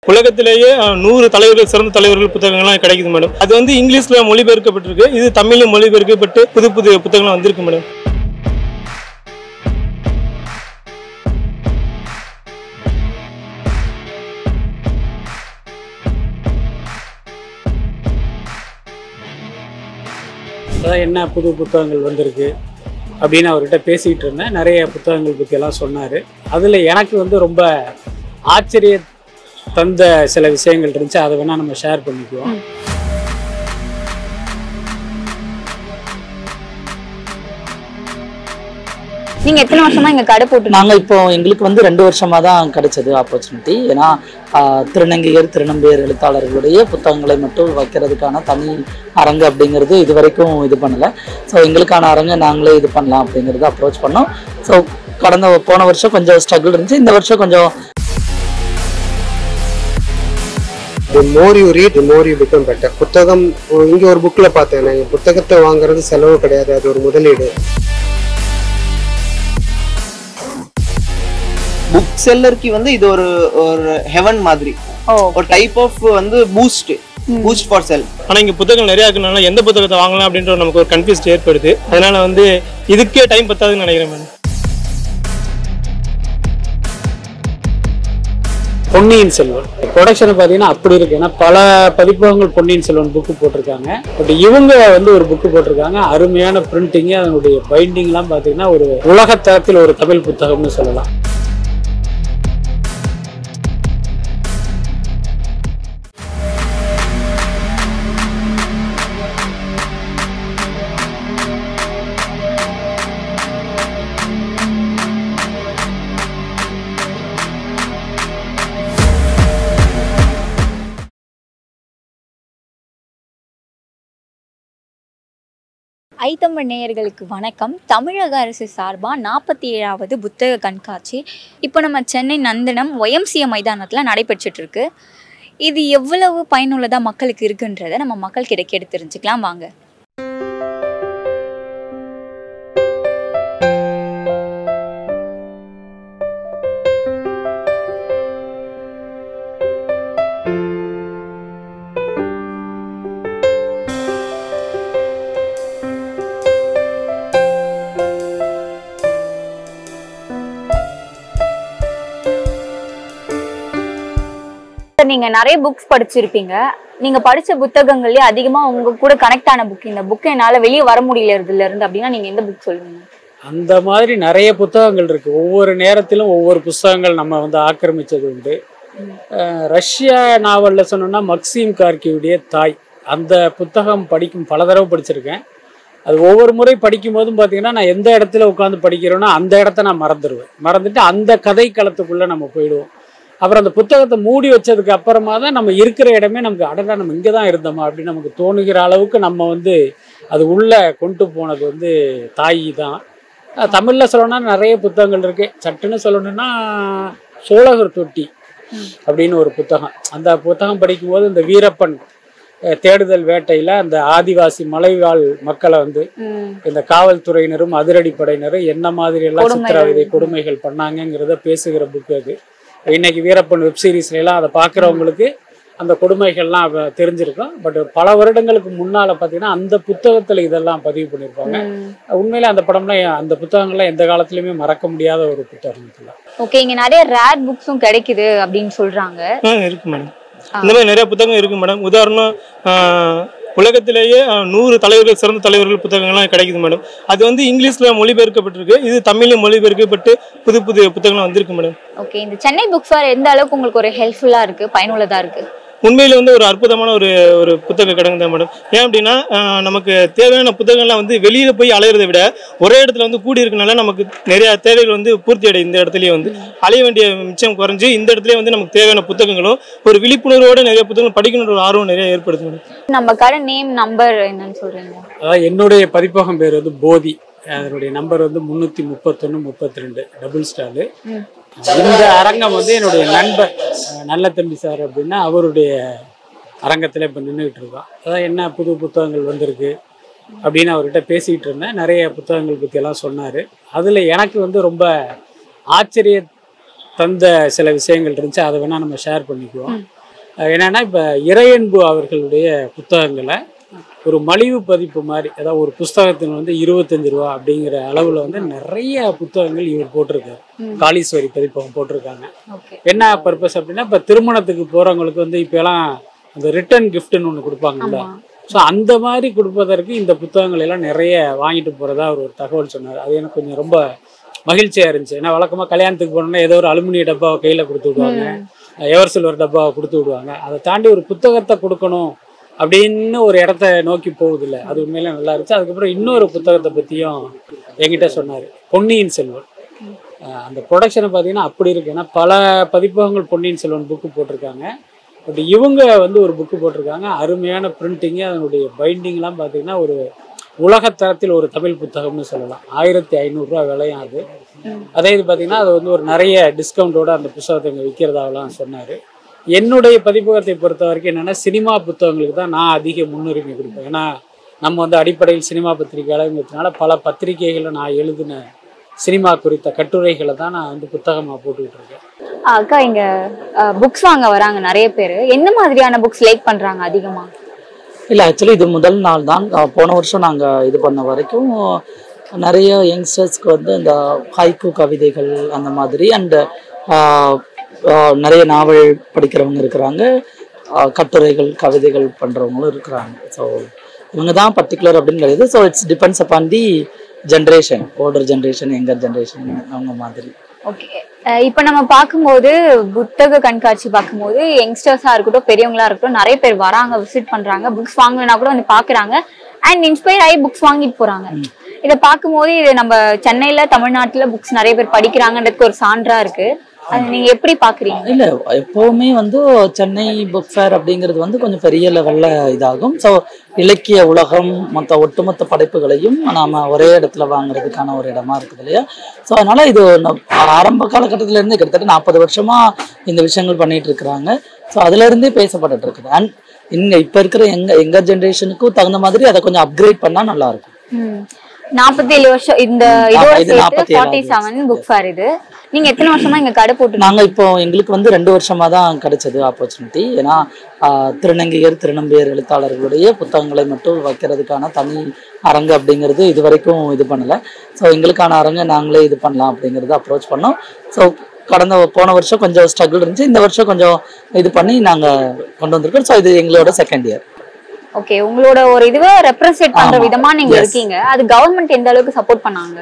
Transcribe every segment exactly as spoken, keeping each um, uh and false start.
உலகத்திலேயே நூறு தலைவர்கள் சிறந்த தலைவர்கள் புத்தகங்கள்லாம் கிடைக்குது மேடம். அது வந்து இங்கிலீஷ்ல மொழிபெயர்க்கப்பட்டிருக்கு. இது தமிழ்ல மொழிபெயர்க்கப்பட்டு புது புது புத்தகங்கள் வந்திருக்கு மேடம். அதான் என்ன புது புத்தகங்கள் வந்திருக்கு அப்படின்னு அவர்கிட்ட பேசிகிட்டு இருந்தேன். நிறைய புத்தகங்கள் பற்றியெல்லாம் சொன்னார். அதில் எனக்கு வந்து ரொம்ப ஆச்சரிய தந்த சில விஷயங்கள் இருந்துச்சு. அதை வேணால் நம்ம ஷேர் பண்ணிக்குவோம். நீங்க எத்தனை வருஷமா இங்க கடை போட்டு? நாங்க இப்போ எங்களுக்கு வந்து ரெண்டு வருஷமா தான் கிடைச்சது ஆப்பர்ச்சுனிட்டி. ஏன்னா திருநங்கையர் திருநங்கையர் எழுத்தாளர்களுடைய புத்தகங்களை மட்டும் வைக்கிறதுக்கான தனி அரங்கு அப்படிங்கிறது இது வரைக்கும் இது பண்ணலை. ஸோ எங்களுக்கான அரங்கை நாங்களே இது பண்ணலாம் அப்படிங்கிறத அப்ரோச் பண்ணோம். ஸோ கடந்த போன வருஷம் கொஞ்சம் ஸ்ட்ரகிள் இருந்துச்சு. இந்த வருஷம் கொஞ்சம் The more you read, the more you become better. புத்தகம் இங்கே ஒரு புக்கில் பார்த்தேன். புத்தகத்தை வாங்குறது செலவு கிடையாது, அது ஒரு முதலீடு. புக் செல்லருக்கு வந்து இது ஒரு ஒரு ஹெவன் மாதிரி, ஒரு டைப் ஆஃப் வந்து பூஸ்ட் பூஸ்ட் ஃபார் செல். ஆனால் இங்கே புத்தகம் நிறையா இருக்கனால எந்த புத்தகத்தை வாங்கலாம் அப்படின்ற நமக்கு ஒரு கன்ஃபியூஸ் ஏற்படுது. அதனால வந்து இதுக்கே டைம் பத்தாதுன்னு நினைக்கிறேன் மேடம். பொன்னியின் செல்வன் ப்ரொடக்ஷனை பார்த்தீங்கன்னா அப்படி இருக்கு. ஏன்னா பல பதிப்பகங்கள் பொன்னியின் செல்வன் புக்கு போட்டிருக்காங்க. பட் இவங்க வந்து ஒரு புக்கு போட்டிருக்காங்க. அருமையான பிரிண்டிங்கு, அதனுடைய பைண்டிங்லாம் பார்த்தீங்கன்னா ஒரு உலகத்தரத்தில் ஒரு தமிழ் புத்தகம்னு சொல்லலாம். ஐத்தமிழ் நேயர்களுக்கு வணக்கம். தமிழக அரசு சார்பாக நாற்பத்தி ஏழாவது புத்தக கண்காட்சி இப்போ நம்ம சென்னை நந்தனம் ஒய்எம்சிஏ மைதானத்தில் நடைபெற்றுட்ருக்கு. இது எவ்வளவு பயனுள்ளதாக மக்களுக்கு இருக்குன்றதை நம்ம மக்கள்கிட்ட கேட்டு தெரிஞ்சுக்கலாம் வாங்க. நீங்க நிறைய புக்ஸ் படிச்சிருப்பீங்க. நீங்க படிச்ச புத்தகங்கள்லயே அதிகமா உங்க கூட கனெக்ட் ஆன புக், இந்த புக் என்னால வெளியே வர முடியல இதுல இருந்து அப்படின்னா நீங்க எந்த புக் சொல்லுவீங்க? அந்த மாதிரி நிறைய புத்தகங்கள் இருக்கு. ஒவ்வொரு நேரத்திலும் ஒவ்வொரு புத்தகங்கள் நம்ம வந்து ஆக்கிரமிச்சது உண்டு. ரஷ்யா நாவல்ல சொன்னோம்னா மக்சிம் கார்கியுடைய தாய், அந்த புத்தகம் படிக்கும் பல தடவை படிச்சிருக்கேன். அது ஒவ்வொரு முறை படிக்கும் போதும் பார்த்தீங்கன்னா நான் எந்த இடத்துல உட்காந்து படிக்கிறேன்னா அந்த இடத்த நான் மறந்துடுவேன். மறந்துட்டு அந்த கதை களத்துக்குள்ள நம்ம போயிடுவோம். அப்புறம் அந்த புத்தகத்தை மூடி வச்சதுக்கு அப்புறமா தான் நம்ம இருக்கிற இடமே நமக்கு அடடா நம்ம இங்கே தான் இருந்தோமா அப்படின்னு நமக்கு தோணுகிற அளவுக்கு நம்ம வந்து அது உள்ளே கொண்டு போனது வந்து தாய் தான். தமிழில் சொல்லணும்னா நிறைய புத்தகங்கள் இருக்குது. சட்டுன்னு சொல்லணும்னா சோழகர் தொட்டி அப்படின்னு ஒரு புத்தகம். அந்த புத்தகம் படிக்கும்போது இந்த வீரப்பன் தேடுதல் வேட்டையில் அந்த ஆதிவாசி மலைவாழ் மக்களை வந்து இந்த காவல்துறையினரும் அதிரடிப்படையினரும் என்ன மாதிரி எல்லாம் சித்திரவதை கொடுமைகள் பண்ணாங்கிறத பேசுகிற புக்கு அது. இன்னைக்கு வீரப்பன் வெப் சீரிஸ்ல எல்லாம் அதை பார்க்குறவங்களுக்கு அந்த கொடுமைகள்லாம் தெரிஞ்சிருக்கும். பட் பல வருடங்களுக்கு முன்னால பார்த்தீங்கன்னா அந்த புத்தகத்தில் இதெல்லாம் பதிவு பண்ணியிருப்பாங்க. உண்மையில அந்த படம்லாம் அந்த புத்தகங்கள்லாம் எந்த காலத்துலையுமே மறக்க முடியாத ஒரு புத்தகம். ஓகே, இங்க நிறைய ரேர் புக்ஸும் கிடைக்குது அப்படின்னு சொல்றாங்க. இருக்கு மேடம், இந்த மாதிரி நிறைய புத்தகம் இருக்கு மேடம். உதாரணம் உலகத்திலேயே நூறு தலைவர்கள் சிறந்த தலைவர்கள் புத்தகங்கள்லாம் கிடைக்குது மேடம். அது வந்து இங்கிலீஷ்ல மொழிபெயர்க்கப்பட்டிருக்கு. இது தமிழ்ல மொழிபெயர்க்கப்பட்டு புது புது புத்தகங்கள் வந்திருக்கு மேடம். ஓகே, இந்த சென்னை புக் ஃபேர் எந்த அளவுக்கு உங்களுக்கு ஒரு ஹெல்ப்ஃபுல்லா இருக்கு, பயனுள்ளதா இருக்கு? உண்மையில வந்து ஒரு அற்புதமான ஒரு ஒரு புத்தக கிடங்கு தான் மேடம். ஏன் அப்படின்னா நமக்கு தேவையான புத்தகங்கள்லாம் வந்து வெளியில போய் அலையிறதை விட ஒரே இடத்துல வந்து கூடி இருக்கனால நமக்கு நிறைய தேவைகள் வந்து பூர்த்தி அடையும். இந்த இடத்துலயே வந்து அலைய வேண்டிய மிச்சம் குறைஞ்சு இந்த இடத்துல வந்து நமக்கு தேவையான புத்தகங்களும் ஒரு விழிப்புணர்வோட நிறைய புத்தகங்கள் படிக்கணுன்ற ஒரு ஆர்வம் நிறைய ஏற்படுது மேடம். நம்ம கடை நேம் நம்பர் என்னன்னு சொல்றீங்க? அதாவது என்னுடைய பதிப்பகம் பேர் வந்து போதி. அதனுடைய நம்பர் வந்து முன்னூத்தி முப்பத்தொன்னு முப்பத்தி ரெண்டு டபுள் ஸ்டாரு. இந்த அரங்கம் வந்து என்னுடைய நண்பர் நல்ல தம்பி சார் அப்படின்னா அவருடைய அரங்கத்தில் இப்போ நின்றுக்கிட்டு இருக்கோம். அதான் என்ன புது புத்தகங்கள் வந்திருக்கு அப்படின்னு அவர்கிட்ட பேசிக்கிட்டு இருந்தேன். நிறைய புத்தகங்கள் பற்றியெல்லாம் சொன்னார். அதில் எனக்கு வந்து ரொம்ப ஆச்சரிய தந்த சில விஷயங்கள் இருந்துச்சு. அதை வேணால் நம்ம ஷேர் பண்ணிக்குவோம். என்னென்னா இப்போ இறையன்பு அவர்களுடைய புத்தகங்களை ஒரு மலிவு பதிப்பு மாதிரி, அதாவது ஒரு புஸ்தகத்தின் வந்து இருபத்தஞ்சு ரூபா அப்படிங்கிற அளவில் வந்து நிறைய புத்தகங்கள் இவர் போட்டிருக்காரு. காளீஸ்வரி பதிப்பகம் போட்டிருக்காங்க. என்ன பர்பஸ் அப்படின்னா, இப்போ திருமணத்துக்கு போகிறவங்களுக்கு வந்து இப்போலாம் அந்த ரிட்டர்ன் கிஃப்ட்னு ஒன்று கொடுப்பாங்கல்ல, ஸோ அந்த மாதிரி கொடுப்பதற்கு இந்த புத்தகங்கள் எல்லாம் நிறைய வாங்கிட்டு போகிறதா அவர் ஒரு தகவல் சொன்னார். அது எனக்கு கொஞ்சம் ரொம்ப மகிழ்ச்சியாக இருந்துச்சு. ஏன்னா வழக்கமாக கல்யாணத்துக்கு போனோம்னா ஏதோ ஒரு அலுமினிய டப்பாவை கையில் கொடுத்து விடுவாங்க, எவர் சில்வர் டப்பாவை கொடுத்து விடுவாங்க. அதை தாண்டி ஒரு புத்தகத்தை கொடுக்கணும் அப்படின்னு ஒரு இடத்த நோக்கி போகுதில்ல, அது உண்மையிலே நல்லா இருந்துச்சு. அதுக்கப்புறம் இன்னொரு புத்தகத்தை பற்றியும் என்கிட்ட சொன்னார், பொன்னியின் செல்வன். அந்த ப்ரொடக்ஷனை பார்த்தீங்கன்னா அப்படி இருக்கு. ஏன்னா பல பதிப்பகங்கள் பொன்னியின் செல்வன் புக்கு போட்டிருக்காங்க, பட் இவங்க வந்து ஒரு புக்கு போட்டிருக்காங்க. அருமையான பிரிண்டிங்கு, அதனுடைய பைண்டிங்லாம் பார்த்தீங்கன்னா ஒரு உலகத்தரத்தில் ஒரு தமிழ் புத்தகம்னு சொல்லலாம். ஆயிரத்தி ஐநூறுரூவா விலையும் அது. அதே இது பார்த்தீங்கன்னா அது வந்து ஒரு நிறைய டிஸ்கவுண்டோட அந்த புத்தகத்தை இங்கே விற்கிறதாவெல்லாம் சொன்னார். என்னுடைய பதிப்பகத்தை பொறுத்த வரைக்கும் என்னென்னா, சினிமா புத்தகங்களுக்கு தான் நான் அதிக முன்னுரிமை கொடுப்பேன். ஏன்னா நம்ம வந்து அடிப்படையில் சினிமா பத்திரிகையாளங்கிறதுனால பல பத்திரிகைகளை நான் எழுதின சினிமா குறித்த கட்டுரைகளை தான் நான் வந்து புத்தகமாக போட்டுக்கிட்டு இருக்கேன். அக்கா, இங்க புக்ஸ் வாங்க வராங்க நிறைய பேர். என்ன மாதிரியான புக்ஸ் லைக் பண்றாங்க அதிகமா? இல்லை, ஆக்சுவலி இது முதல் நாள் தான். போன வருஷம் நாங்கள் இது பண்ண வரைக்கும் நிறைய யங்ஸ்டர்ஸ்க்கு வந்து இந்த ஹைக்கூ கவிதைகள் அந்த மாதிரி அண்ட் நிறைய நாவல் படிக்கிறவங்க இருக்கிறாங்க, கட்டுரைகள் கவிதைகள் பண்ணுறவங்களும் இருக்கிறாங்க. ஸோ இவங்க தான் பர்டிகுலர் அப்படின்னு கிடையாது. So it's depends upon the generation, older generation, younger generation, அவங்க மாதிரி. ஓகே, இப்போ நம்ம பார்க்கும்போது புத்தக கண்காட்சி பார்க்கும்போது யங்ஸ்டர்ஸாக இருக்கட்டும் பெரியவங்களா இருக்கட்டும் நிறைய பேர் வராங்க, விசிட் பண்ணுறாங்க, புக்ஸ் வாங்கினா கூட வந்து பார்க்குறாங்க அண்ட் இன்ஸ்பயர் ஆகி புக்ஸ் வாங்கிட்டு போகிறாங்க. இதை பார்க்கும்போது இது நம்ம சென்னையில் தமிழ்நாட்டில் புக்ஸ் நிறைய பேர் படிக்கிறாங்கன்றதுக்கு ஒரு சான்றா இருக்கு. அது நீங்க எப்படி பாக்குறீங்க? இல்ல, எப்பவுமே வந்து சென்னை புக் ஃபேர் அப்படிங்கிறது வந்து கொஞ்சம் பெரிய லெவல்ல இதாகும். ஸோ இலக்கிய உலகம் மொத்த ஒட்டுமொத்த படைப்புகளையும் நாம ஒரே இடத்துல வாங்குறதுக்கான ஒரு இடமா இருக்குது இல்லையா? ஸோ அதனால இது ஆரம்ப காலகட்டத்தில இருந்து கிட்டத்தட்ட நாற்பது வருஷமா இந்த விஷயங்கள் பண்ணிட்டு இருக்கிறாங்க. ஸோ அதுல இருந்தே பேசப்பட்டு இருக்குது. அண்ட் இங்க இப்ப இருக்கிற எங்க எங்க ஜென்ரேஷனுக்கும் தகுந்த மாதிரி அதை கொஞ்சம் அப்கிரேட் பண்ணா நல்லா இருக்கும். நாற்பத்தி ஏழு வருஷம் இந்த புக் ஃபேர். இது நீங்க எத்தனை வருஷமா இங்க கடை போட்டு? நாங்க இப்போ எங்களுக்கு வந்து ரெண்டு வருஷமா தான் கிடைச்சது ஆப்பர்ச்சுனிட்டி. ஏன்னா திருநங்கையர் திருநம்பியர் எழுத்தாளர்களுடைய புத்தகங்களை மட்டும் வைக்கிறதுக்கான தனி அரங்கு அப்படிங்கிறது இது வரைக்கும் இது பண்ணல. ஸோ எங்களுக்கான அரங்கை நாங்களே இது பண்ணலாம் அப்படிங்கிறது அப்ரோச் பண்ணோம். ஸோ கடந்த போன வருஷம் கொஞ்சம் ஸ்ட்ரகிள் இருந்துச்சு, இந்த வருஷம் கொஞ்சம் இது பண்ணி நாங்க கொண்டு வந்திருக்கோம். ஸோ இது எங்களோட செகண்ட் இயர். ஓகே, உங்களோட ஒரு இதுவே ரெப்ரசன்ட் பண்ற விதமா நீங்க இருக்கீங்க. அது கவர்மெண்ட் எந்த அளவுக்கு சப்போர்ட் பண்ணாங்க?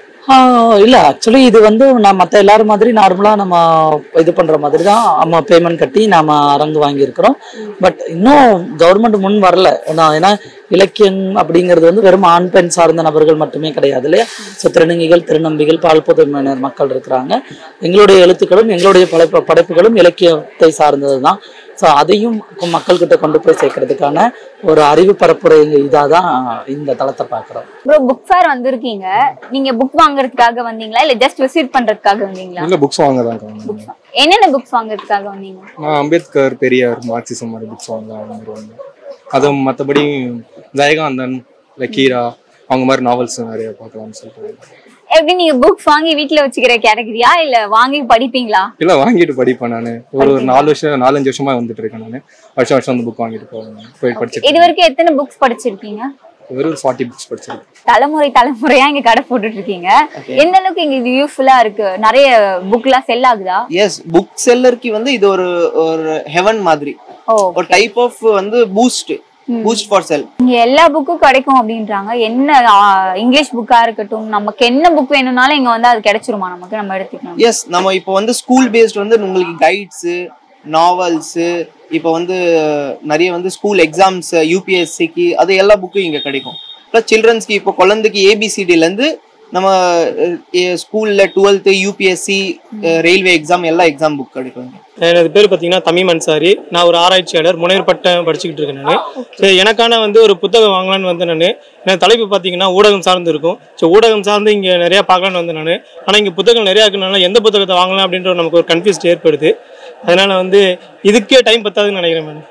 இல்ல, ஆக்சுவலி இது வந்து நான் மற்ற எல்லாரும் மாதிரி நார்மலா நம்ம இது பண்ற மாதிரி தான் நம்ம பேமெண்ட் கட்டி நாம அரங்கு வாங்கியிருக்கிறோம். பட் இன்னும் கவர்மெண்ட் முன் வரல. ஏன்னா இலக்கியம் அப்படிங்கிறது வந்து வெறும் ஆண் பெண் சார்ந்த நபர்கள் மட்டுமே கிடையாது இல்லையா? ஸோ திருநங்கைகள் திருநம்பிகள் பால் புதுமையினர் மக்கள் இருக்கிறாங்க. எங்களுடைய எழுத்துக்களும் எங்களுடைய படைப்பு படைப்புகளும் இலக்கியத்தை சார்ந்தது தான். ஸோ அதையும் மக்கள்கிட்ட கொண்டு போய் சேர்க்கறதுக்கான ஒரு அறிவு பரப்புரை இதாக தான் இந்த தளத்தை பார்க்குறோம். ப்ரோ, புக் ஃபேர் வந்திருக்கீங்க, நீங்க புக் வாங்குறதுக்காக வந்தீங்களா இல்ல ஜஸ்ட் விசிட் பண்றதுக்காக வந்தீங்களா? இல்ல, புக்ஸ் வாங்குறதுக்காக வந்தேன். என்னென்ன புக்ஸ் வாங்குறதுக்காக வந்தீங்க? நான் அம்பேத்கர், பெரியார், மார்க்சிசம் மாதிரி புக்ஸ் வாங்குறேன். அதுவும் மற்றபடி ஜெயகாந்தன், லக்கீரா அவங்க மாதிரி நாவல்ஸ் நிறைய பார்க்கலாம்னு சொல்லிட்டு. எப்படி நீங்க புக்ஸ் வாங்கி வீட்டுல வச்சுக்கிற கேட்டகரியா இல்ல வாங்கி படிப்பீங்களா? இல்ல, வாங்கிட்டு படிப்பேன். நானு ஒரு நாலு வருஷம் நாலஞ்சு வருஷமா வந்துட்டு இருக்கேன். நானு வருஷம் வருஷம் வந்து புக் வாங்கிட்டு போவேன், போய் படிச்சிருக்கேன். இது வரைக்கும் எத்தனை புக்ஸ் படிச்சிருக்கீங்க? வெறும் நாற்பது புக்ஸ் படிச்சிருக்கேன். தலைமுறை தலைமுறையா இங்க கடை போட்டுட்டு இருக்கீங்க. எந்த அளவுக்கு இங்க இது யூஸ்ஃபுல்லா இருக்கு? நிறைய புக்லாம் செல் ஆகுதா? எஸ், புக் செல்லருக்கு வந்து இது ஒரு ஒரு ஹெவன் மாதிரி, ஒரு டைப் ஆஃப் வந்து பூஸ்ட் பூஸ்ட் ஃபார் செல். இங்க எல்லா புக்கும் கிடைக்கும் அப்படின்றாங்க. என்ன இங்கிலீஷ் புக்கா இருக்கட்டும், நமக்கு என்ன புக் வேணும்னாலும் இங்க வந்து அது கிடைச்சிருமா நமக்கு, நம்ம எடுத்துக்கலாம்? எஸ், நம்ம இப்போ வந்து ஸ்கூல் பேஸ்ட் வந்து உங்களுக்கு கைட்ஸ், நாவல்ஸ், இப்போ வந்து நிறைய வந்து ஸ்கூல் எக்ஸாம்ஸ் யூபிஎஸ்சிக்கு அது எல்லா புக்கும் இங்க கிடைக்கும். ப்ளஸ் சில்ட்ரன்ஸ்க்கு இப்போ குழந்தைக்கு ஏபிசிடில இருந்து நம்ம ஸ்கூல்ல டுவெல்த் யூபிஎஸ்சி ரயில்வே எக்ஸாம் எல்லா எக்ஸாம் புக் கிடைக்கும். எனது பேர் பார்த்தீங்கன்னா தமிம் அன்சாரி. நான் ஒரு ஆராய்ச்சியாளர், முனைவர் பட்டம் படிச்சுக்கிட்டு இருக்கேன் நான். சரி, எனக்கான வந்து ஒரு புத்தகம் வாங்கலான்னு வந்து நான் எனக்கு தலைப்பு பார்த்தீங்கன்னா ஊடகம் சார்ந்து இருக்கும். ஸோ ஊடகம் சார்ந்து இங்கே நிறையா பார்க்கலான்னு வந்து நான். ஆனால் இங்கே புத்தகம் நிறையா இருக்குனால எந்த புத்தகத்தை வாங்கலாம் அப்படின்ற நமக்கு ஒரு கன்ஃபியூஸ் ஏற்படுது. அதனால வந்து இதுக்கே டைம் பத்தாதுன்னு நினைக்கிறேன் மேடம்.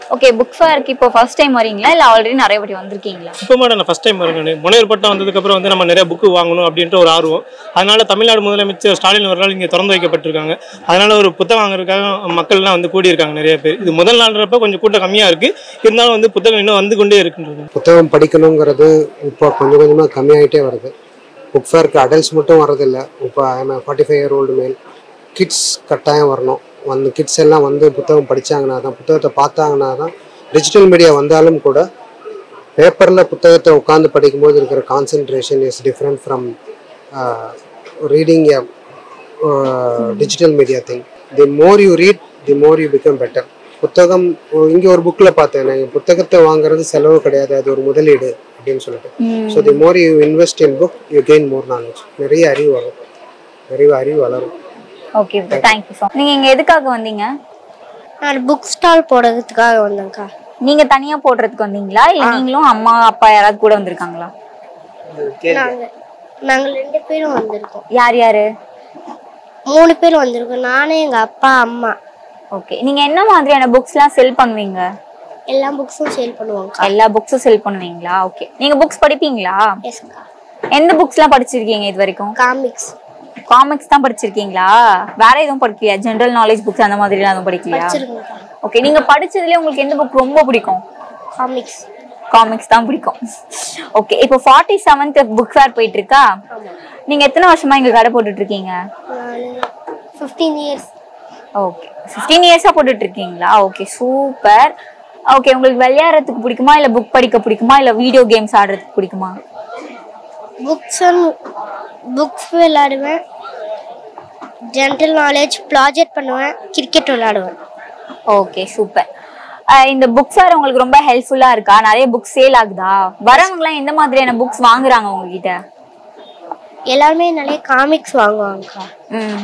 ஓகே, புக் ஃபேருக்கு இப்போ ஃபர்ஸ்ட் டைம் வரீங்களா இல்லை ஆல்ரெடி நிறைய வாட்டி வந்திருக்கீங்களா? இப்போ மேடம் நான் ஃபஸ்ட் டைம் வரேன். முனைவர் பட்டம் வந்ததுக்கப்புறம் வந்து நம்ம நிறைய புக்கு வாங்கணும் அப்படின்ற ஒரு ஆர்வம். அதனால தமிழ்நாடு முதலமைச்சர் ஸ்டாலின் ஒரு நாள் இங்கே திறந்து வைக்கப்பட்டிருக்காங்க. அதனால ஒரு புத்தகம் வாங்குறதுக்காக மக்கள்லாம் வந்து கூடியிருக்காங்க நிறைய பேர். இது முதல் நாள்ன்றப்ப கொஞ்சம் கூட்டம் கம்மியாக இருக்குது. இருந்தாலும் வந்து புத்தகம் இன்னும் வந்து கொண்டே இருக்குன்றது. புத்தகம் படிக்கணுங்கிறது இப்போ கொஞ்சம் கொஞ்சமாக கம்மியாகிட்டே வருது. புக் ஃபேருக்கு அடல்ட்ஸ் மட்டும் வரதில்லை. இப்போ ஃபார்ட்டி ஃபைவ் இயர் ஓல்டு மேல் கிட்ஸ் கட்டாயம் வரணும். வந்து கிட்ஸ் எல்லாம் வந்து புத்தகம் படித்தாங்கன்னா தான், புத்தகத்தை பார்த்தாங்கன்னா தான். டிஜிட்டல் மீடியா வந்தாலும் கூட பேப்பரில் புத்தகத்தை உட்காந்து படிக்கும்போது இருக்கிற concentration is different from reading a digital media thing. The more you read the more you become better. புத்தகம் இங்கே ஒரு புக்கில் பார்த்தேன், நான் புத்தகத்தை வாங்குறது செலவு கிடையாது, அது ஒரு முதலீடு அப்படின்னு சொல்லிட்டு. So the more you invest in book you gain more knowledge. நிறைய அறிவு வரும், நிறைய அறிவு வளரும். Okay, thank you so. நீங்கள் இங்கே எதுக்காக வந்தீங்க? நான் புக் ஸ்டால் போடுறதுக்காக வந்தேங்க்கா. நீங்கள் தனியாக போடுறதுக்கு வந்தீங்களா இல்லை நீங்களும் அம்மா அப்பா யாராவது கூட வந்திருக்காங்களா? நாங்கள் நாங்கள் ரெண்டு பேரும் வந்திருக்கோம். யார் யார்? மூணு பேர் வந்திருக்கோம், நானே எங்கள் அப்பா அம்மா. ஓகே, நீங்கள் என்ன மாதிரியான புக்ஸ்லாம் செல் பண்ணுவீங்க? எல்லா புக்ஸும் சேல் பண்ணுவோம். எல்லா புக்ஸும் செல் பண்ணுவீங்களா? ஓகே, நீங்கள் புக்ஸ் படிப்பீங்களா? எஸ்க்கா. எந்த புக்ஸ்லாம் படிச்சிருக்கீங்க இது வரைக்கும்? காமிக்ஸ். காமிக்ஸ் தான் படிச்சிருக்கீங்களா? வேற எதுவும் படிக்கலையா? ஜெனரல் நாலேஜ் புக்ஸ் அந்த மாதிரிலாம் எதுவும் படிக்கலையா? ஓகே, நீங்க படிச்சதுல உங்களுக்கு எந்த புக் ரொம்ப பிடிக்கும்? காமிக்ஸ். காமிக்ஸ் தான் பிடிக்கும். ஓகே, இப்போ ஃபார்ட்டி செவன்த் புக் ஃபேர் போயிட்டு இருக்கா? நீங்க எத்தனை வருஷமா இங்க கடை போட்டுட்டு இருக்கீங்க? Fifteen years. ஓகே, ஃபிஃப்டீன் இயர்ஸா போட்டுட்டு இருக்கீங்களா? Okay, super. ஓகே, உங்களுக்கு விளையாடுறதுக்கு பிடிக்குமா இல்ல புக் படிக்க பிடிக்குமா இல்ல வீடியோ கேம்ஸ் ஆடுறதுக்கு பிடிக்குமா? புக்ஸ் புக்ஸ் விளையாடுவேன், ஜெனரல் நாலேஜ் ப்ராஜெக்ட் பண்ணுவேன், கிரிக்கெட் விளையாடுவேன். Okay, super. இந்த புக் ஃபேர் உங்களுக்கு ரொம்ப ஹெல்ப்ஃபுல்லா இருக்கா? நிறைய புக் சேல் ஆகுதா? வரவங்கலாம் எந்த மாதிரியான புக்ஸ் வாங்குறாங்க உங்ககிட்ட? எல்லாருமே நிறைய காமிக்ஸ் வாங்குவாங்கக்கா. ம்,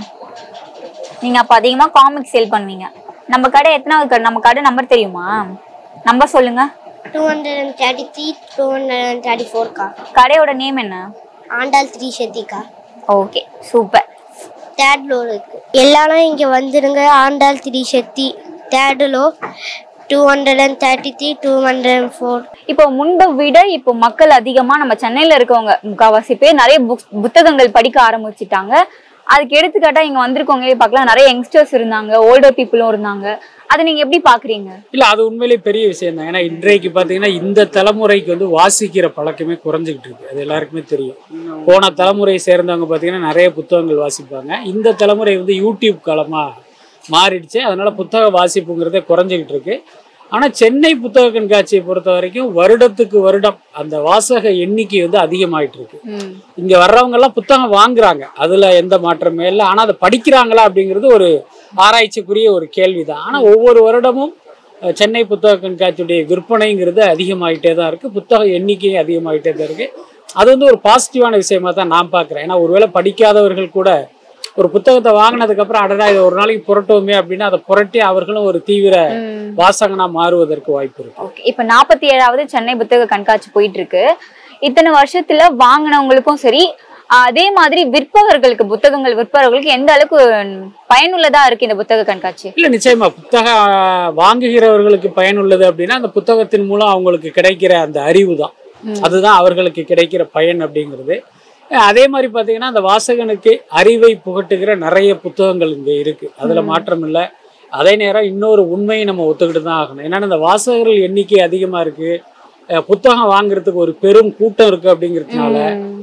நீங்க அப்ப அதிகமா காமிக்ஸ் சேல் பண்ணுவீங்க. நம்ம கடை எத்தனாவது கடை? நம்ம கடை நம்பர் தெரியுமா? நம்பர் சொல்லுங்க. Two hundred thirty three two hundred thirty ஃபோர்க்கா. கடையோட நேம் என்ன? ஆண்டாள் த்ரீ சக்திக்கா. Okay, super. தேர்ட் ஃப்ளோர் இருக்கு. எல்லாரும் இங்கே வந்துடுங்க. Andal three Shakthi third floor, two hundred and thirty three two hundred and four. இப்போ முன்பை விட இப்போ மக்கள் அதிகமாக நம்ம சென்னையில் இருக்கவங்க முக்கால்வாசி பேர் நிறைய புக்ஸ் புத்தகங்கள் படிக்க ஆரம்பிச்சுட்டாங்க. அதுக்கு எடுத்துக்காட்டா இங்கே வந்திருக்கவங்களே பார்க்கலாம், நிறைய யங்ஸ்டர்ஸ் இருந்தாங்க, ஓல்டர் பீப்புளும் இருந்தாங்க. அதை நீங்க எப்படி பாக்குறீங்க? இல்ல, அது உண்மையிலேயே பெரிய விஷயம் தான். ஏன்னா இன்றைக்கு பாத்தீங்கன்னா இந்த தலைமுறைக்கு வந்து வாசிக்கிற பழக்கமே குறைஞ்சிக்கிட்டு இருக்கு. அது எல்லாருக்குமே தெரியும். போன தலைமுறையை சேர்ந்தவங்க பாத்தீங்கன்னா நிறைய புத்தகங்கள் வாசிப்பாங்க. இந்த தலைமுறை வந்து யூடியூப் காலமா மாறிடுச்சு. அதனால புத்தக வாசிப்புங்கிறதே குறைஞ்சிக்கிட்டு இருக்கு. ஆனா சென்னை புத்தக கண்காட்சியை பொறுத்த வரைக்கும் வருடத்துக்கு வருடம் அந்த வாசக எண்ணிக்கை வந்து அதிகமாயிட்டு இருக்கு. இங்க வர்றவங்க எல்லாம் புத்தகம் வாங்குறாங்க, அதுல எந்த மாற்றமே இல்லை. ஆனா அதை படிக்கிறாங்களா அப்படிங்கிறது ஒரு ஆராய்ச்சிக்குரிய ஒரு கேள்விதான். ஆனா ஒவ்வொரு வருடமும் சென்னை புத்தக கண்காட்சியுடைய விற்பனைங்கிறது அதிகமாயிட்டே தான் இருக்கு, புத்தக எண்ணிக்கையும் அதிகமாயிட்டே தான் இருக்கு. அது வந்து ஒரு பாசிட்டிவான விஷயமா தான் நான் பாக்குறேன். ஏன்னா ஒருவேளை படிக்காதவர்கள் கூட ஒரு புத்தகத்தை வாங்கினதுக்கு அப்புறம் அடடா இதை ஒரு நாளைக்கு புரட்டுவோமே அப்படின்னு அதை புரட்டி அவர்களும் ஒரு தீவிர வாசகனா மாறுவதற்கு வாய்ப்பு இருக்கு. இப்ப நாற்பத்தி ஏழாவது சென்னை புத்தக கண்காட்சி போயிட்டு இருக்கு. இத்தனை வருஷத்துல வாங்கினவங்களுக்கும் சரி, அதே மாதிரி விற்பவர்களுக்கு, புத்தகங்கள் விற்பவர்களுக்கு எந்த அளவுக்கு பயனுள்ளதா இருக்கு இந்த புத்தக கண்காட்சி? இல்ல, நிச்சயமா புத்தகம் வாங்குகிறவர்களுக்கு பயனுள்ளது அப்படின்னா அந்த புத்தகத்தின் மூலம் அவங்களுக்கு கிடைக்கிற அந்த அறிவு தான், அதுதான் அவர்களுக்கு கிடைக்கிற பயன் அப்படிங்கிறது. அதே மாதிரி பாத்தீங்கன்னா அந்த வாசகனுக்கு அறிவை புகட்டுகிற நிறைய புத்தகங்கள் இங்க இருக்கு, அதுல மாற்றம் இல்லை. அதே நேரம் இன்னொரு உண்மையை நம்ம ஒத்துக்கிட்டு தான் ஆகணும். என்னன்னா இந்த வாசகர்கள் எண்ணிக்கை அதிகமா இருக்கு, புத்தகம் வாங்குறதுக்கு ஒரு பெரும் கூட்டம் இருக்கு. அப்படிங்கிறதுனால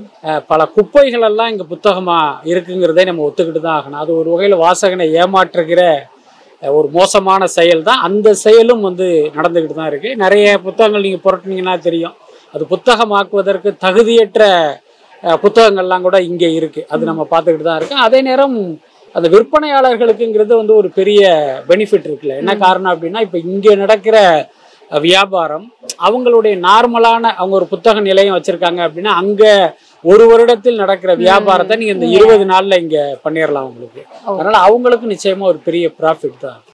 பல குப்பைகள் எல்லாம் இங்க புத்தகமா இருக்குங்கிறதே நம்ம ஒத்துக்கிட்டு தான் ஆகணும். அது ஒரு வகையில வாசகனை ஏமாற்றுகிற ஒரு மோசமான செயல் தான். அந்த செயலும் வந்து நடந்துக்கிட்டு தான் இருக்கு. நிறைய புத்தகங்கள் நீங்க புரட்டினீங்கன்னா தெரியும், அது புத்தகமாக்குவதற்கு தகுதியற்ற புத்தகங்கள்லாம் கூட இங்கே இருக்கு. அது நம்ம பார்த்துக்கிட்டு தான் இருக்கு. அதே நேரம் அந்த விற்பனையாளர்களுக்குங்கிறது வந்து ஒரு பெரிய பெனிஃபிட் இருக்குல்ல. என்ன காரணம் அப்படின்னா இப்ப இங்க நடக்கிற வியாபாரம் அவங்களுடைய நார்மலான, அவங்க ஒரு புத்தக நிலையம் வச்சிருக்காங்க அப்படின்னா அங்க ஒரு வருடத்தில் நடக்கிற வியாபாரத்தை நீங்க இந்த இருபது நாள்ல இங்க பண்ணிடலாம் உங்களுக்கு. அதனால அவங்களுக்கு நிச்சயமா ஒரு பெரிய ப்ராஃபிட் தான்.